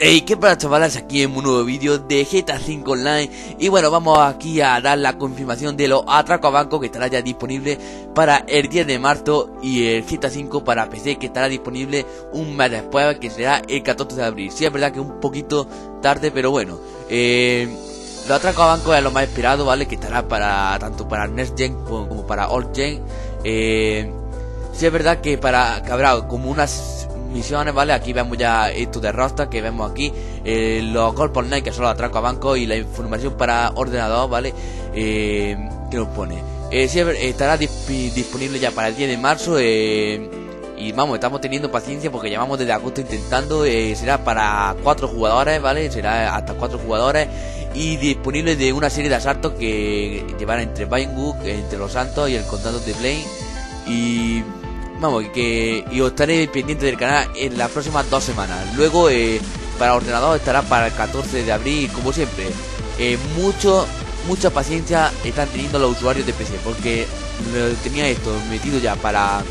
Hey, ¿qué pasa, chavales? Aquí en un nuevo vídeo de GTA V Online. Y bueno, vamos aquí a dar la confirmación de los atracos a banco que estará ya disponible para el 10 de marzo. Y el GTA V para PC que estará disponible un mes después, que será el 14 de abril. Sí, es verdad que un poquito tarde, pero bueno. Los atracos a banco es lo más esperado, ¿vale? Que estará para tanto para Next Gen como para Old Gen. Sí, es verdad que habrá como unas misiones, ¿vale? Aquí vemos ya esto de Rockstar que vemos aquí, los golpes online que son los atracos a banco y la información para ordenador, ¿vale? Que nos pone sí, estará disponible ya para el 10 de marzo. Y vamos, estamos teniendo paciencia porque llevamos desde agosto intentando. Será para 4 jugadores, ¿vale? Será hasta 4 jugadores y disponible de una serie de asaltos que llevará entre Vinewood, entre Los Santos y el condado de Blaine. Y vamos, y os estaré pendiente del canal en las próximas 2 semanas. Luego para ordenador estará para el 14 de abril, como siempre. Mucha paciencia están teniendo los usuarios de PC, porque tenía esto metido ya para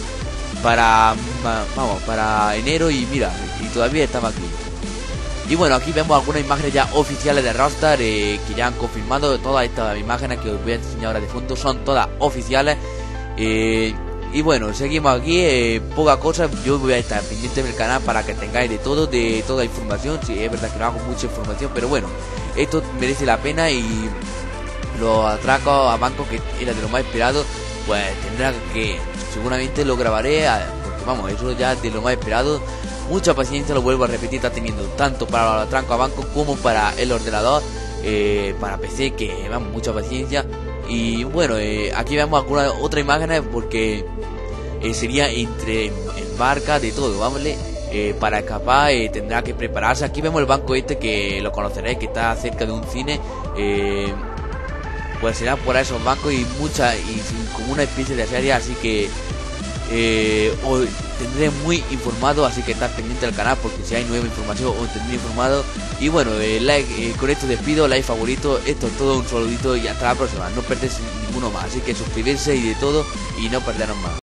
enero y mira, y todavía estaba aquí. Y bueno, aquí vemos algunas imágenes ya oficiales de Rockstar que ya han confirmado. Todas estas imágenes que os voy a enseñar ahora de fondo son todas oficiales. Y bueno, seguimos aquí, poca cosa. Yo voy a estar pendiente del canal para que tengáis de toda información. Sí, es verdad que no hago mucha información, pero bueno, esto merece la pena. Y los atracos a bancos, que era de lo más esperado, pues tendrá que, seguramente lo grabaré, porque vamos, eso ya es de lo más esperado. Mucha paciencia, lo vuelvo a repetir, está teniendo tanto para los atracos a bancos como para el ordenador, para PC, que vamos, mucha paciencia. Y bueno, aquí vemos algunas otras imágenes porque sería en barca, de todo, vamos, para escapar tendrá que prepararse. Aquí vemos el banco este, que lo conoceréis, que está cerca de un cine. Pues será por esos bancos y como una especie de serie, así que os tendré muy informado, así que estad pendiente del canal porque si hay nueva información os tendré informado. Y bueno, con esto despido, like, favorito, esto es todo, un saludito y hasta la próxima. No perdéis ninguno más, así que suscribirse y de todo y no perderos más.